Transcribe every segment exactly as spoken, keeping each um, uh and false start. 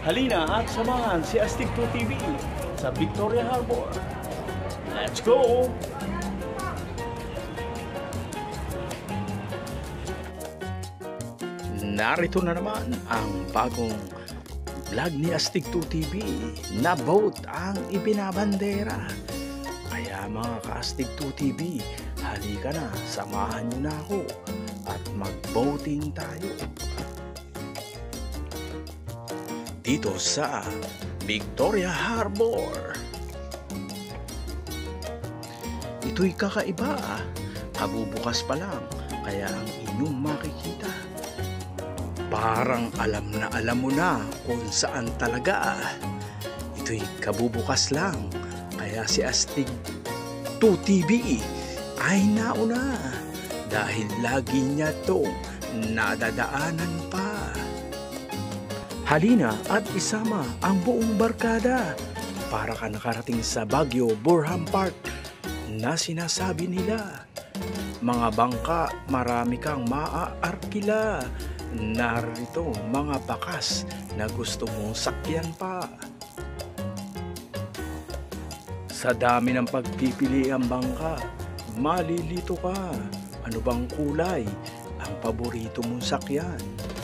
Halina at samahan si Astig two T V sa Victoria Harbor. Let's go! Narito na naman ang bagong vlog ni Astig two T V na boat ang ibinabandera. Kaya mga ka-Astig two T V, halika na, samahan nyo na ako at mag-boating tayo dito sa Victoria Harbor. Ito'y kakaiba, kabubukas pa lang, kaya ang inyong makikita parang alam na alam mo na kung saan talaga. Ito'y kabubukas lang, kaya si Astig two T V ay nauna dahil lagi niya itong nadadaanan pa. Halina at isama ang buong barkada para ka nakarating sa Baguio Burham Park na sinasabi nila. Mga bangka, marami kang maaarkila. Narito mga bakas na gusto mong sakyan pa. Sa dami ng pagpipili ang bangka, malilito ka. Ano bang kulay ang paborito mong sakyan?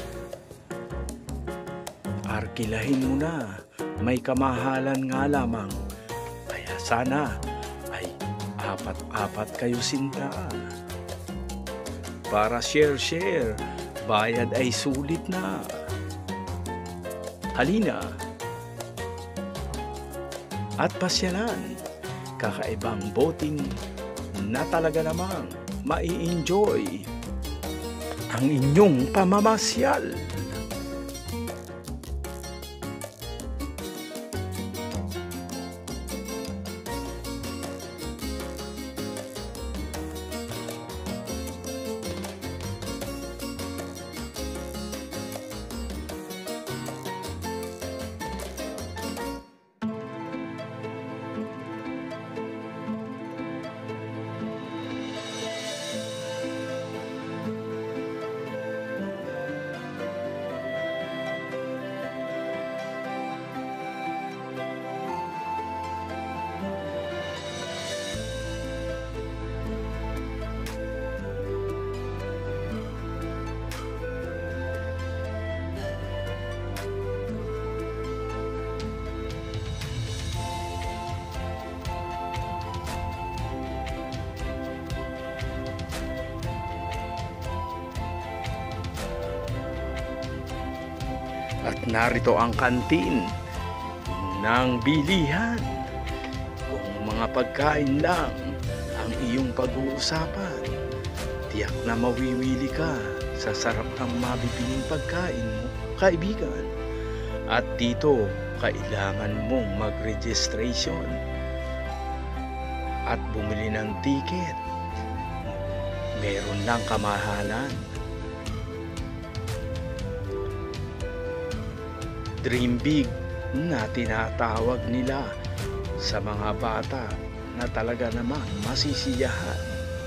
Arkilahin mo na, may kamahalan nga lamang. Kaya sana ay apat-apat kayo sinta. Para share-share, bayad ay sulit na. Halina at pasyalan, kakaibang boating na talaga namang mai-enjoy ang inyong pamamasyal. At narito ang kantin ng bilihan. Kung mga pagkain lang ang iyong pag-uusapan, tiyak na mawiwili ka sa sarap ng mabibiling pagkain mo, kaibigan. At dito, kailangan mong mag-registration at bumili ng ticket. Meron lang kamahalan. Dream big na tinatawag nila sa mga bata na talaga namang masisiyahan.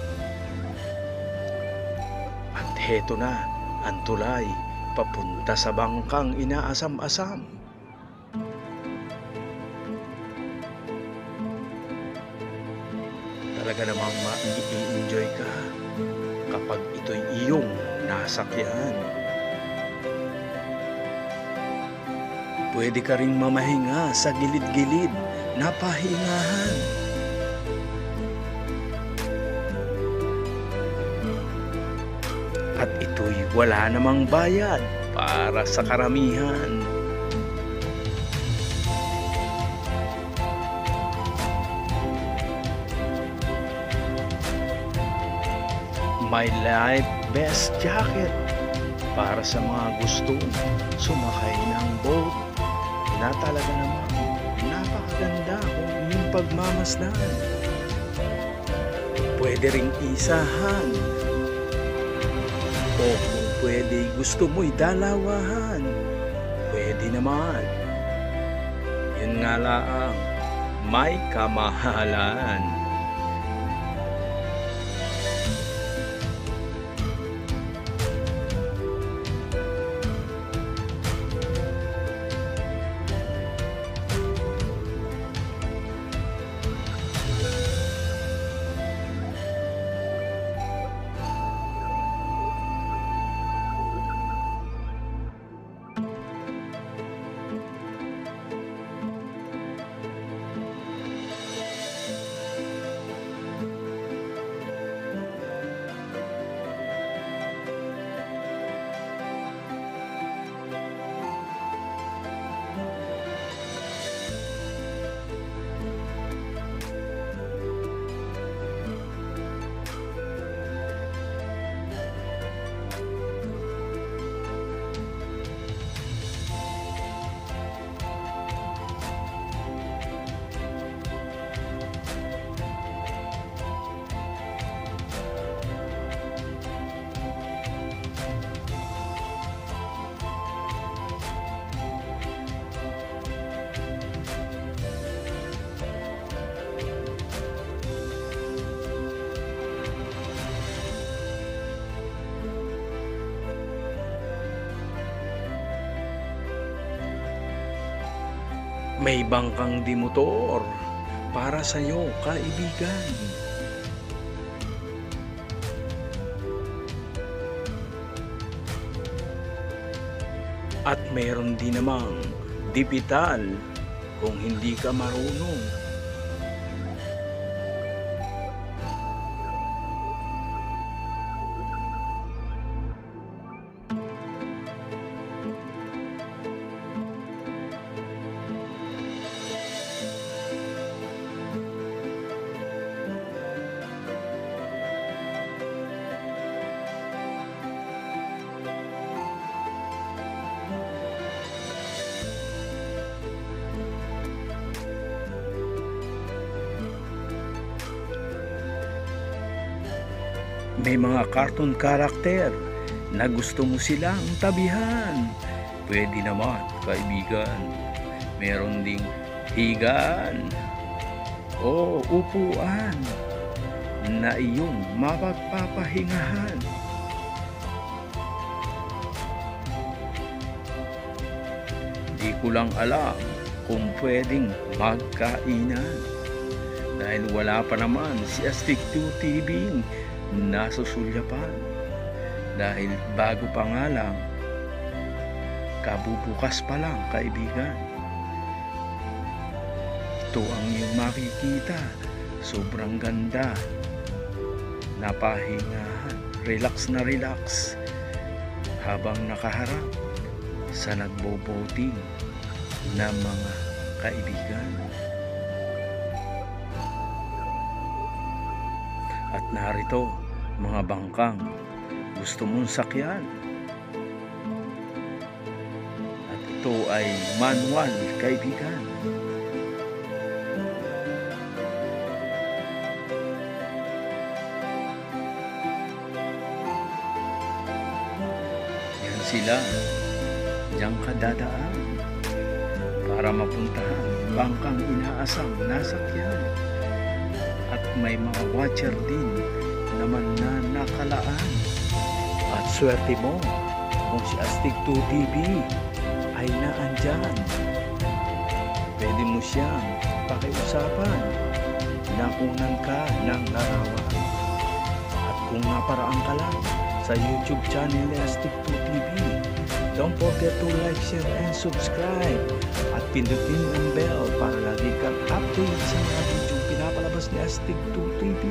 At heto na ang tulay papunta sa bangkang inaasam-asam. Talaga namang ma-i-enjoy ka kapag ito'y iyong nasakyan. Pwede ka ring mamahinga sa gilid-gilid na pahingahan. At ito'y wala namang bayad para sa karamihan. May life vest jacket para sa mga gustong sumakay ng boat na talaga naman napakaganda kung iyong pagmamasdan. Pwede ring isahan o kung pwede gusto mo'y dalawahan, pwede naman. Yun nga lang, may kamahalan. May bangkang dimotor para sa'yo, kaibigan. At meron din namang dipital kung hindi ka marunong. May mga cartoon character na gusto mo silang tabihan. Pwede naman, kaibigan. Meron ding higaan o upuan na iyong mapagpapahingahan. Di ko lang alam kung pwedeng magkainan dahil wala pa naman si Astig two T V nasusulyapan, dahil bago pa nga lang, kabubukas pa lang, kaibigan. Ito ang iyong makikita, sobrang ganda, napahingahan, relax na relax habang nakaharap sa nagbo-boating na mga kaibigan. At narito, mga bangkang gusto mong sakyan. At ito ay manual, kaibigan. Yan sila, diyan ka dadaan para mapuntahan bangkang inaasam na sakyan. At may mga watcher din naman na nakalaan. At swerte mo kung si Astig two T V ay naandyan. Pwede mo siyang pakiusapan na kunan ka ng larawan. At kung naparaan ka lang sa YouTube channel ni Astig two T V, don't forget to like, share, and subscribe. At pindutin ang bell para lagi kang update sa mga video pinapalabas ni Astig two T V.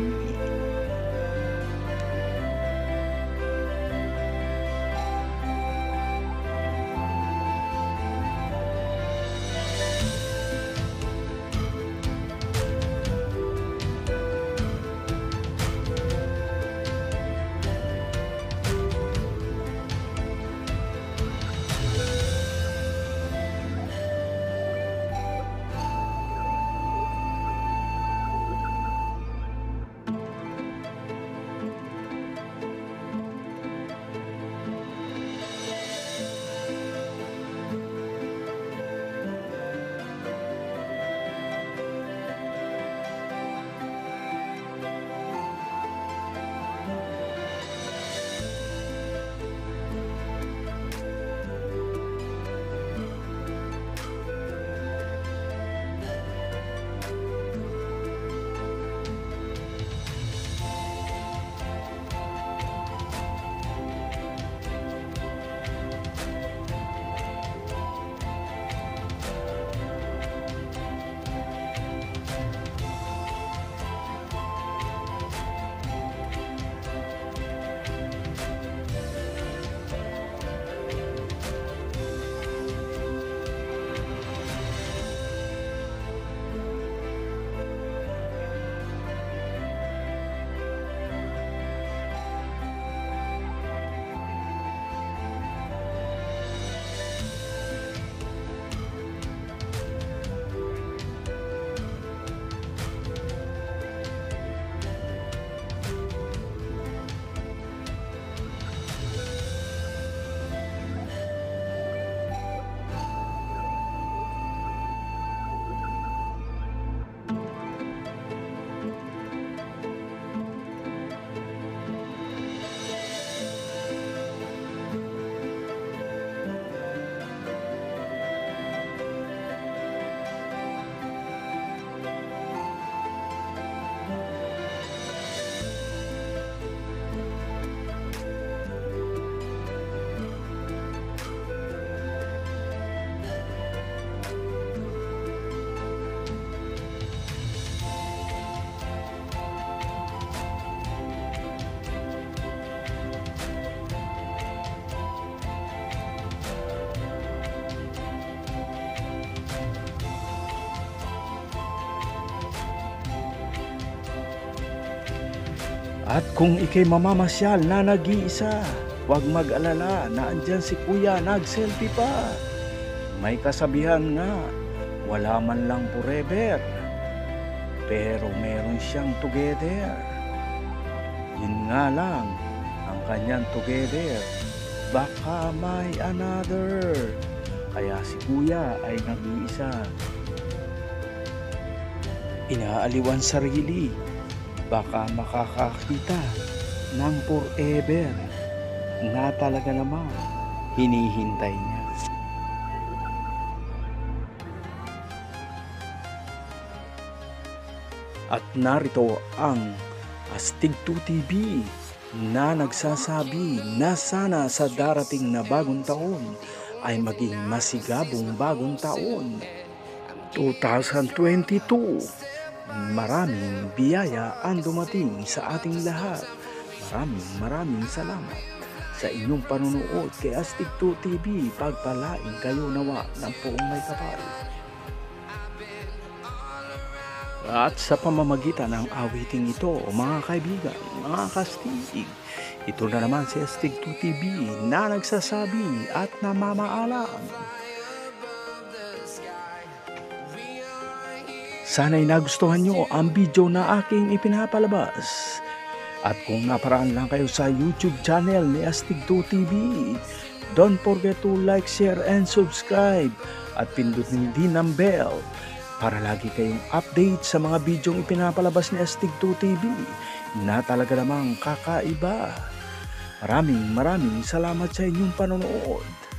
At kung ikay mamamasyal na nag-iisa, huwag mag-alala na andyan si kuya nag-selfie pa. May kasabihan nga, wala man lang forever, pero meron siyang together. Yun nga lang, ang kanyang together, baka may another. Kaya si kuya ay nag-iisa. Inaaliwan sarili, baka makakakita ng forever na talaga naman hinihintay niya. At narito ang Astig two T V na nagsasabi na sana sa darating na bagong taon ay maging masigabong bagong taon. twenty twenty-two, maraming biyaya ang dumating sa ating lahat. Maraming maraming salamat sa inyong panunood kay Astig two T V. Pagpalain kayo nawa ng poong may kapal. At sa pamamagitan ng awiting ito, mga kaibigan, mga kastig, ito na naman si Astig two T V na nagsasabi at namamaalam. Sana'y nagustuhan nyo ang video na aking ipinapalabas. At kung naparaan lang kayo sa YouTube channel ni Astig two T V, don't forget to like, share, and subscribe. At pindutin din ang bell para lagi kayong update sa mga bidyong ipinapalabas ni Astig two T V na talaga namang kakaiba. Maraming maraming salamat sa inyong panonood.